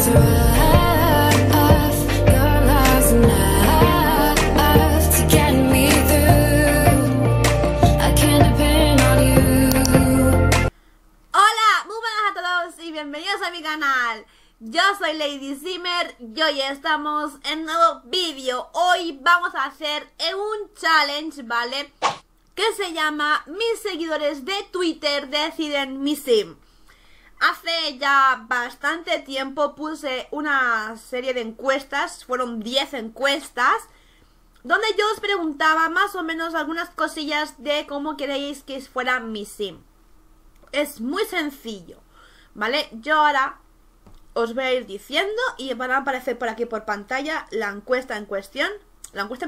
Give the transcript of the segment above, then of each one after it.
Bienvenidos a mi canal. Yo soy Lady Zimmer y hoy estamos en un nuevo vídeo. Hoy vamos a hacer un challenge, ¿vale? Que se llama Mis seguidores de Twitter deciden mi sim. Hace ya bastante tiempo puse una serie de encuestas, fueron 10 encuestas, donde yo os preguntaba más o menos algunas cosillas de cómo queréis que fuera mi sim. Es muy sencillo, ¿vale? Yo ahora os voy a ir diciendo y van a aparecer por aquí por pantalla la encuesta en cuestión. La encuesta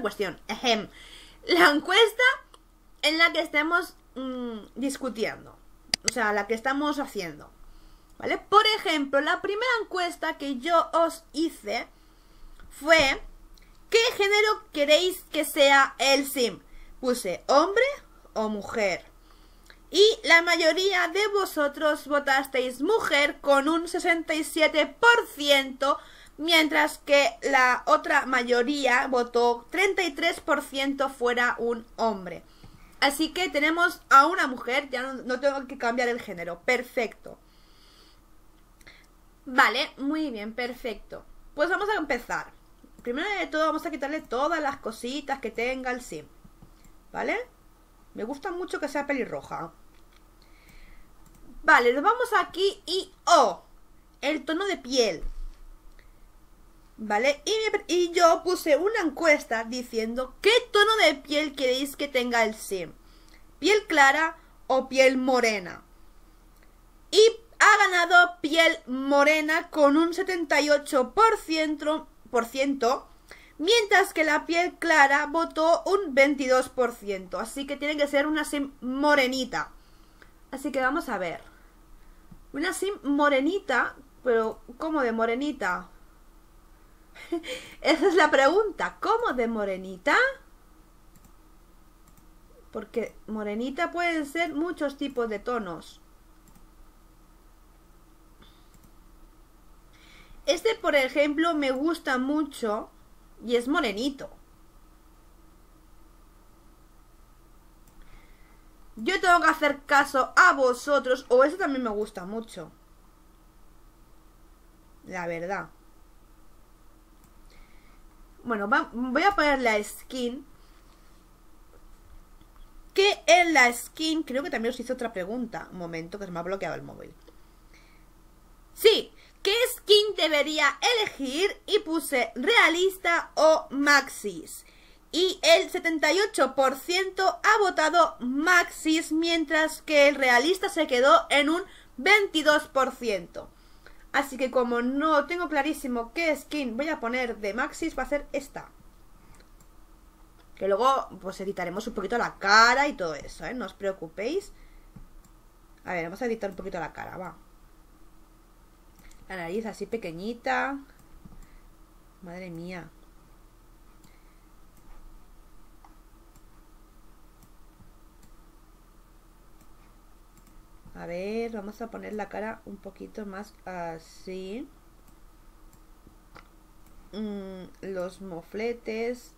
en la que estemos discutiendo. O sea, la que estamos haciendo, ¿vale? Por ejemplo, la primera encuesta que yo os hice fue: ¿qué género queréis que sea el sim? Puse hombre o mujer. Y la mayoría de vosotros votasteis mujer con un 67%, mientras que la otra mayoría votó 33% fuera un hombre. Así que tenemos a una mujer, ya no tengo que cambiar el género. Perfecto. Vale, muy bien, perfecto. Pues vamos a empezar. Primero de todo vamos a quitarle todas las cositas que tenga el sim, ¿vale? Me gusta mucho que sea pelirroja. Vale, nos vamos aquí y el tono de piel, ¿vale? Y yo puse una encuesta diciendo ¿qué tono de piel queréis que tenga el sim? ¿Piel clara o piel morena? Y ha ganado piel morena con un 78%, mientras que la piel clara votó un 22%. Así que tiene que ser una sim morenita. Así que vamos a ver. Una sim morenita, pero ¿cómo de morenita? Esa es la pregunta. ¿Cómo de morenita? Porque morenita pueden ser muchos tipos de tonos. Este, por ejemplo, me gusta mucho y es morenito. Yo tengo que hacer caso a vosotros, o eso también me gusta mucho, la verdad. Bueno, voy a poner la skin. Que en la skin creo que también os hice otra pregunta. Un momento, que se me ha bloqueado el móvil. Sí, ¿qué skin debería elegir? Y puse realista o maxis. Y el 78% ha votado maxis, mientras que el realista se quedó en un 22%. Así que como no tengo clarísimo qué skin voy a poner de maxis, va a ser esta. Que luego pues editaremos un poquito la cara y todo eso, ¿eh? No os preocupéis. A ver, vamos a editar un poquito la cara, va. La nariz así pequeñita. Madre mía. A ver, vamos a poner la cara un poquito más así. Los mofletes.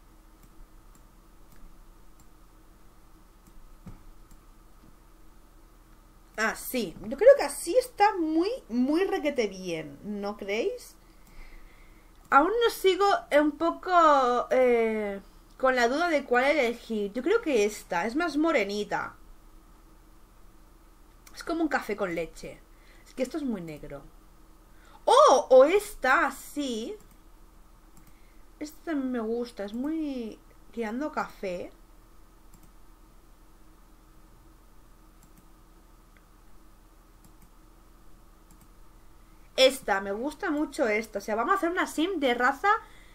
Así. Yo creo que así está muy requete bien, ¿no creéis? Aún no sigo un poco con la duda de cuál elegir. Yo creo que esta es más morenita. Es como un café con leche. Es que esto es muy negro. ¡Oh! O esta, sí. Esta también me gusta. Es muy tirando café. Esta, me gusta mucho esta. O sea, vamos a hacer una sim de raza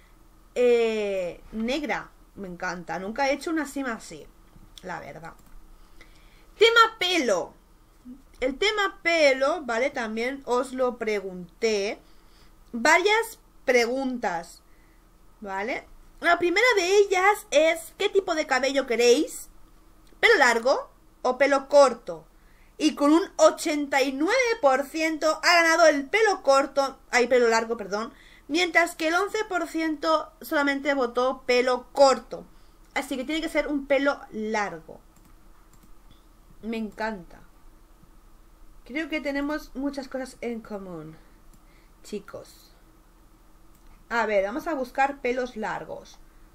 negra. Me encanta. Nunca he hecho una sim así, la verdad. Tema pelo. El tema pelo, ¿vale? También os lo pregunté. Varias preguntas, ¿vale? La primera de ellas es: ¿qué tipo de cabello queréis? ¿Pelo largo o pelo corto? Y con un 89% ha ganado el pelo corto, pelo largo, perdón, mientras que el 11% solamente votó pelo corto. Así que tiene que ser un pelo largo. Me encanta. Creo que tenemos muchas cosas en común, chicos. A ver, vamos a buscar pelos largos.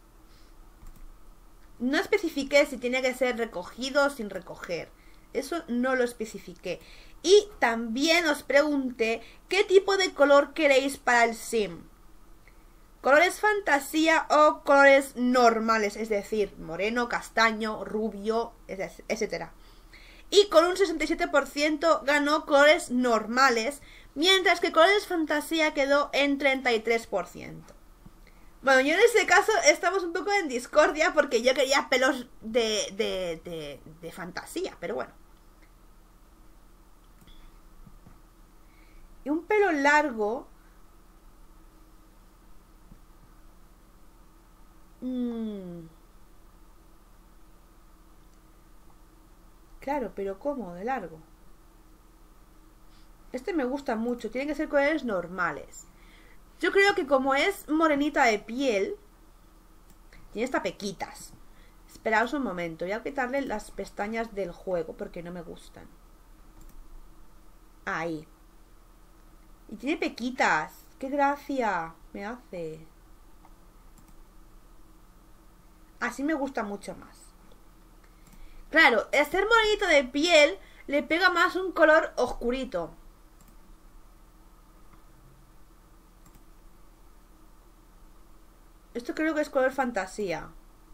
No especifiqué si tiene que ser recogido o sin recoger. Eso no lo especifiqué. Y también os pregunté qué tipo de color queréis para el sim. ¿Colores fantasía o colores normales? Es decir, moreno, castaño, rubio, etc. Y con un 67% ganó colores normales, mientras que colores fantasía quedó en 33%. Bueno, yo en este caso estamos un poco en discordia porque yo quería pelos de fantasía, pero bueno. Y un pelo largo... Claro, pero ¿cómo? De largo. Este me gusta mucho. Tienen que ser colores normales. Yo creo que como es morenita de piel, tiene hasta pequitas. Esperaos un momento. Voy a quitarle las pestañas del juego porque no me gustan. Ahí. Y tiene pequitas. ¡Qué gracia me hace! Así me gusta mucho más. Claro, el ser morenito de piel le pega más un color oscurito. Esto creo que es color fantasía.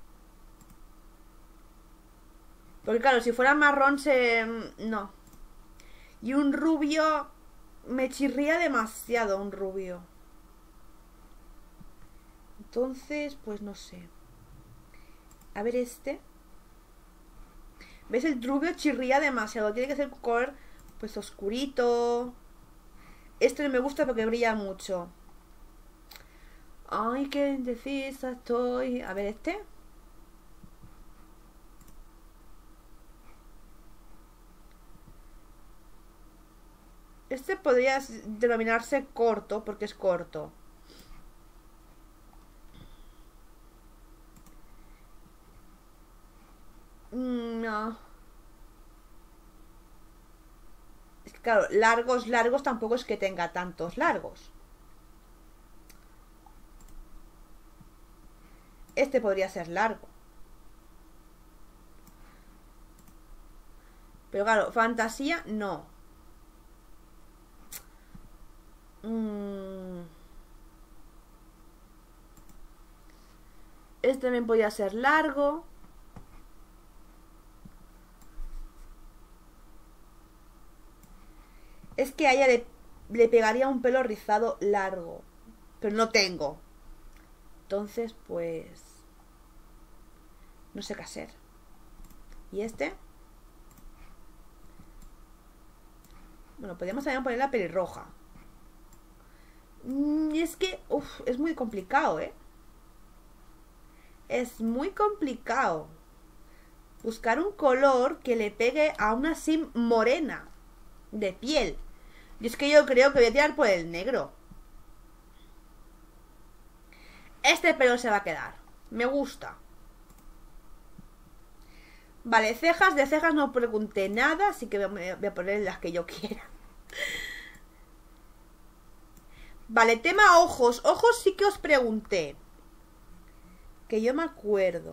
Porque claro, si fuera marrón no. Y un rubio... Me chirría demasiado un rubio. Entonces, pues no sé. A ver este. ¿Ves? El rubio chirría demasiado. Tiene que ser color pues oscurito. Este no me gusta porque brilla mucho. Ay, qué indecisa estoy. A ver este. Este podría denominarse corto porque es corto. No. Es que, claro, largos tampoco es que tenga tantos largos. Este podría ser largo. Pero claro, fantasía no. Este también podría ser largo. Es que a ella le pegaría un pelo rizado largo. Pero no tengo. Entonces, pues... no sé qué hacer. ¿Y este? Bueno, podríamos también poner la pelirroja. Y es que... es muy complicado, ¿eh? Es muy complicado. Buscar un color que le pegue a una sim morena. De piel. Y es que yo creo que voy a tirar por el negro. Este pelo se va a quedar. Me gusta. Vale, cejas. De cejas no pregunté nada, así que voy a poner las que yo quiera. Vale, tema ojos. Ojos sí que os pregunté. Que yo me acuerdo.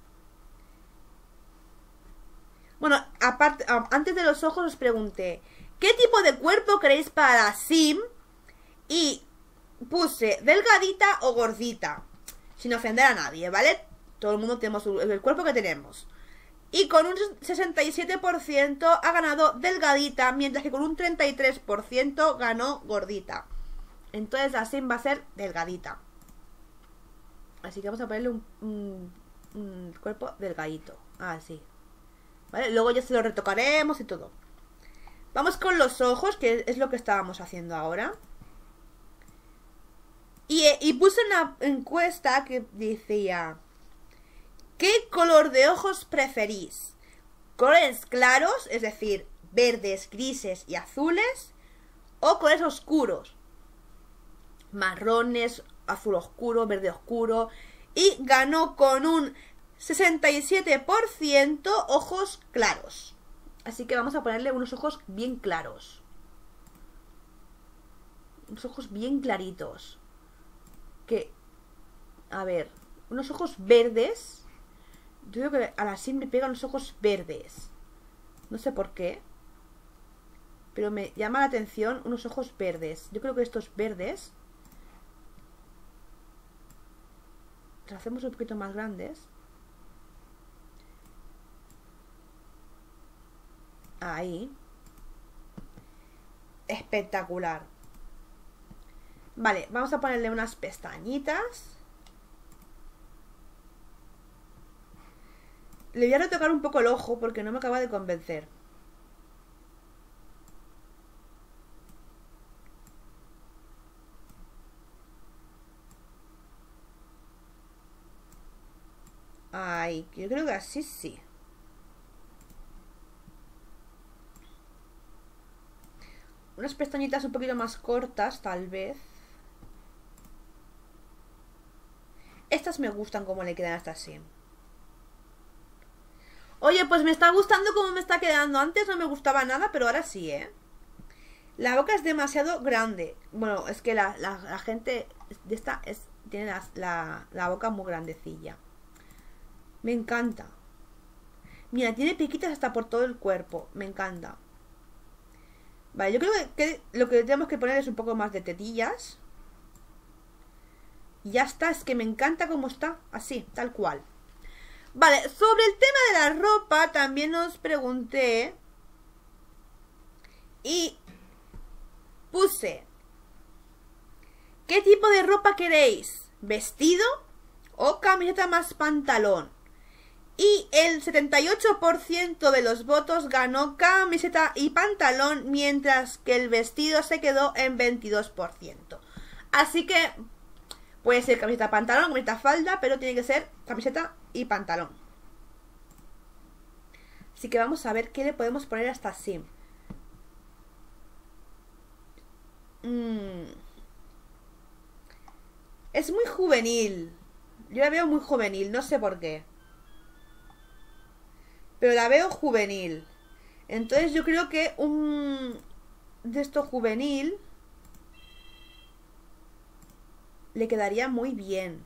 Bueno, aparte, antes de los ojos os pregunté ¿qué tipo de cuerpo queréis para la sim? Y puse delgadita o gordita. Sin ofender a nadie, ¿vale? Todo el mundo tenemos el cuerpo que tenemos. Y con un 67% ha ganado delgadita, mientras que con un 33% ganó gordita. Entonces la sim va a ser delgadita. Así que vamos a ponerle un cuerpo delgadito. Así. ¿Vale? Luego ya se lo retocaremos y todo. Vamos con los ojos, que es lo que estábamos haciendo ahora. Y puse una encuesta que decía: ¿qué color de ojos preferís? ¿Colores claros, es decir, verdes, grises y azules, o colores oscuros, marrones, azul oscuro, verde oscuro, y ganó con un 67% ojos claros. Así que vamos a ponerle unos ojos bien claros, unos ojos bien claritos, que, a ver, unos ojos verdes. Yo creo que a la Sim me pegan los ojos verdes, no sé por qué, pero me llama la atención unos ojos verdes. Yo creo que estos verdes los hacemos un poquito más grandes. Ahí. Espectacular. Vale, vamos a ponerle unas pestañitas. Le voy a retocar un poco el ojo porque no me acaba de convencer. Ay, yo creo que así sí. Unas pestañitas un poquito más cortas, tal vez. Estas me gustan como le quedan hasta así. Oye, pues me está gustando cómo me está quedando. Antes no me gustaba nada, pero ahora sí, ¿eh? La boca es demasiado grande. Bueno, es que la gente de esta tiene la boca muy grandecilla. Me encanta. Mira, tiene piquitas hasta por todo el cuerpo. Me encanta. Vale, yo creo que lo que tenemos que poner es un poco más de tetillas. Y ya está, es que me encanta cómo está. Así, tal cual. Vale, sobre el tema de la ropa también os pregunté. Y puse: ¿qué tipo de ropa queréis? ¿Vestido o camiseta más pantalón? Y el 78% de los votos ganó camiseta y pantalón, mientras que el vestido se quedó en 22%. Así que puede ser camiseta, pantalón, camiseta, falda, pero tiene que ser camiseta y pantalón. Así que vamos a ver qué le podemos poner a esta Sim. Es muy juvenil. Yo la veo muy juvenil, no sé por qué. Pero la veo juvenil. Entonces yo creo que un de esto juvenil le quedaría muy bien.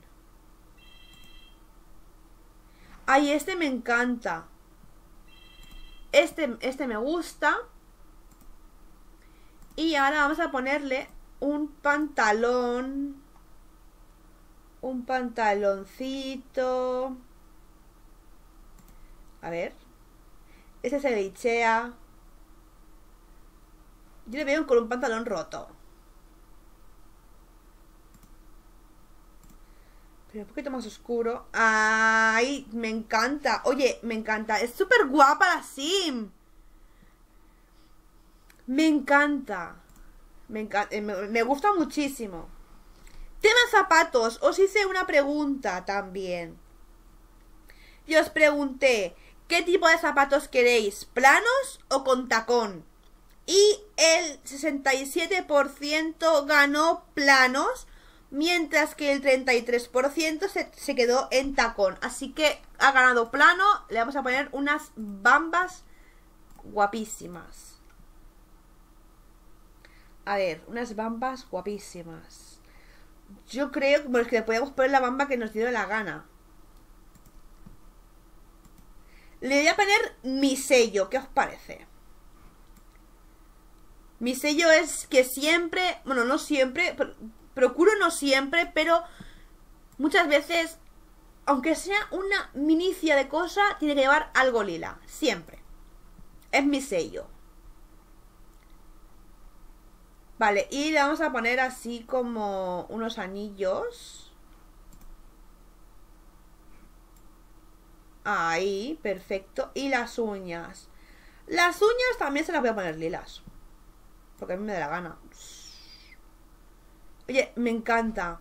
Ay, este me encanta. Este me gusta. Y ahora vamos a ponerle un pantalón. Un pantaloncito. A ver. Este se de Ikea. Yo le veo con un pantalón roto. Pero un poquito más oscuro. ¡Ay! Me encanta. Oye, me encanta. Es súper guapa la Sim. Me encanta. Me gusta muchísimo. Tema zapatos. Os hice una pregunta también. Y os pregunté: ¿qué tipo de zapatos queréis? ¿Planos o con tacón? Y el 67% ganó planos, mientras que el 33% se quedó en tacón. Así que ha ganado plano. Le vamos a poner unas bambas guapísimas. A ver, unas bambas guapísimas. Yo creo que le podemos poner la bamba que nos dio la gana. Le voy a poner mi sello. ¿Qué os parece? Mi sello es que siempre, bueno, no siempre, procuro no siempre, pero muchas veces, aunque sea una minicia de cosa, tiene que llevar algo lila. Siempre. Es mi sello. Vale, y le vamos a poner así como unos anillos. Ahí, perfecto. Y las uñas. Las uñas también se las voy a poner lilas, porque a mí me da la gana. Oye, me encanta.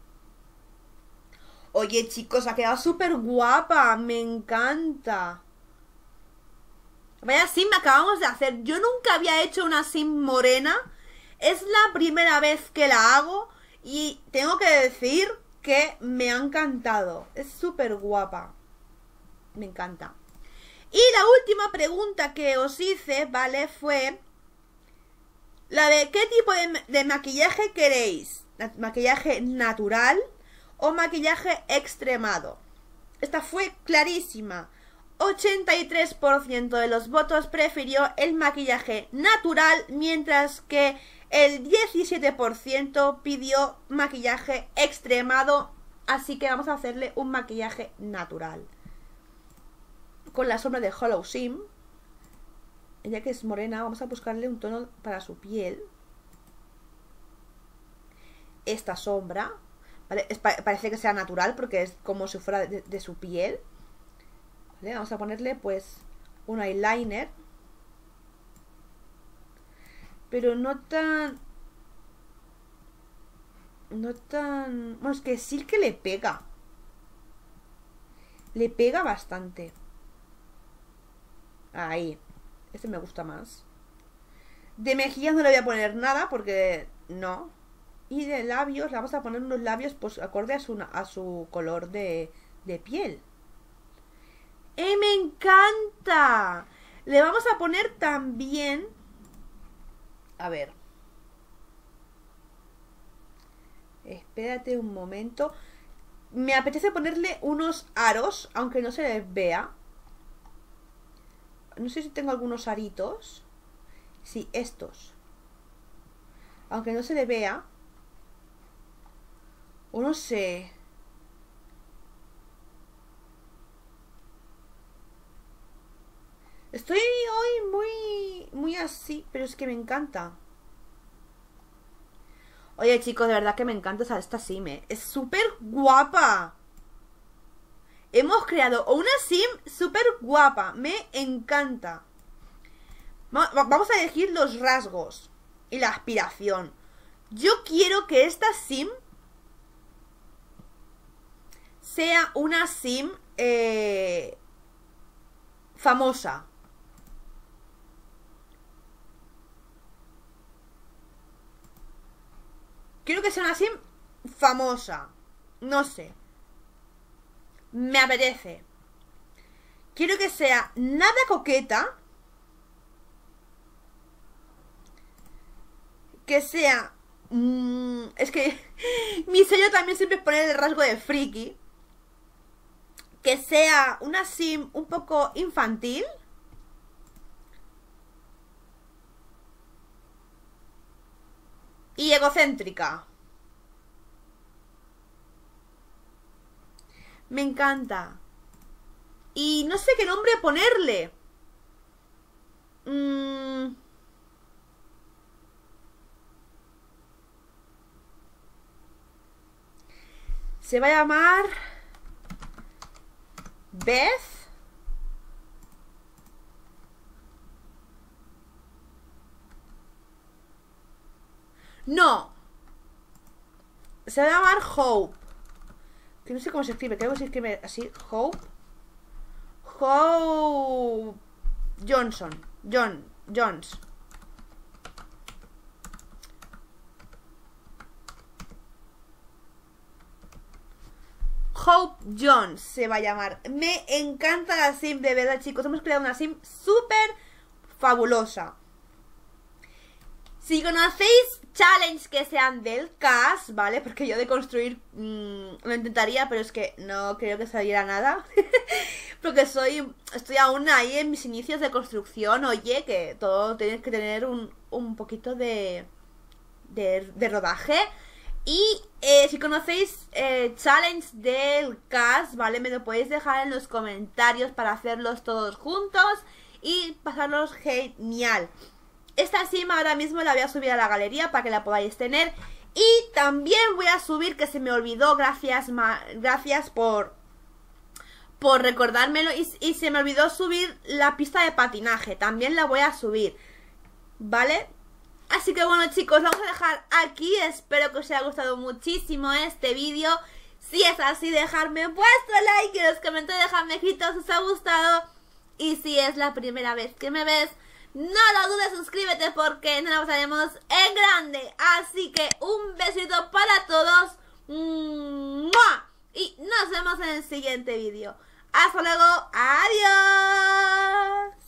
Oye, chicos, ha quedado súper guapa. Me encanta. Vaya sim acabamos de hacer. Yo nunca había hecho una sim morena. Es la primera vez que la hago. Y tengo que decir que me ha encantado. Es súper guapa. Me encanta. Y la última pregunta que os hice, ¿vale? Fue la de ¿qué tipo de maquillaje queréis? ¿Maquillaje natural o maquillaje extremado? Esta fue clarísima. 83% de los votos prefirió el maquillaje natural, mientras que el 17% pidió maquillaje extremado. Así que vamos a hacerle un maquillaje natural. Con la sombra de Hollow Sim. Ella que es morena, vamos a buscarle un tono para su piel. Esta sombra, ¿vale? Parece que sea natural porque es como si fuera de su piel. ¿Vale? Vamos a ponerle pues un eyeliner. Pero no tan... Bueno, es que sí que le pega. Le pega bastante. Ahí. Este me gusta más. De mejillas no le voy a poner nada porque no. Y de labios le vamos a poner unos labios pues acorde a su color de piel. ¡Me encanta! Le vamos a poner también... A ver. Espérate un momento. Me apetece ponerle unos aros, aunque no se les vea. No sé si tengo algunos aritos. Sí, estos. Aunque no se le vea. O no sé. Estoy hoy muy así, pero es que me encanta. Oye, chicos, de verdad que me encanta esta sim, ¿eh? Es súper guapa. Hemos creado una sim súper guapa. Me encanta. Vamos a elegir los rasgos y la aspiración. Yo quiero que esta sim sea una sim famosa. Quiero que sea una sim famosa. No sé. Me apetece. Quiero que sea nada coqueta. Que sea... es que mi sello también siempre es poner el rasgo de friki. Que sea una sim un poco infantil. Y egocéntrica. Me encanta. Y no sé qué nombre ponerle. Se va a llamar Beth. No. Se va a llamar Hope. Que no sé cómo se escribe. Creo que se escribe así. Hope. Hope Johnson. Jones. Hope Jones se va a llamar. Me encanta la sim, de verdad, chicos. Hemos creado una sim súper fabulosa. Si conocéis challenges que sean del cast, ¿vale? Porque yo de construir lo intentaría, pero es que no creo que saliera nada. Porque estoy aún ahí en mis inicios de construcción. Oye, que todo tienes que tener un poquito de rodaje. Y si conocéis challenge del cast, ¿vale? Me lo podéis dejar en los comentarios para hacerlos todos juntos y pasarlos genial. Esta sim ahora mismo la voy a subir a la galería para que la podáis tener. Y también voy a subir, que se me olvidó, gracias por recordármelo, y se me olvidó subir la pista de patinaje. También la voy a subir, ¿vale? Así que bueno, chicos, vamos a dejar aquí. Espero que os haya gustado muchísimo este vídeo. Si es así, dejadme vuestro like y en los comentarios dejadme si os ha gustado. Y si es la primera vez que me ves, no lo dudes, suscríbete porque nos la pasaremos en grande. Así que un besito para todos. ¡Mua! Y nos vemos en el siguiente vídeo. Hasta luego. Adiós.